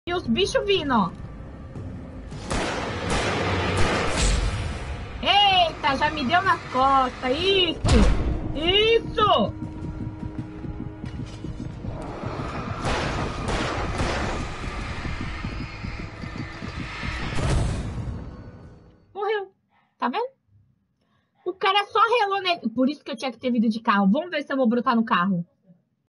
E os bichos vindo, ó. Eita, já me deu nas costas. Isso! Isso! Morreu. Tá vendo? O cara só relou nele. Por isso que eu tinha que ter vindo de carro. Vamos ver se eu vou brotar no carro.